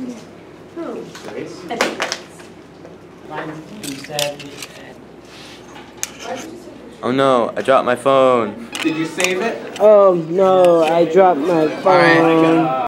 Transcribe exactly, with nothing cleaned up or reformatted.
Oh no, I dropped my phone. Did you save it? Oh no, I dropped my phone.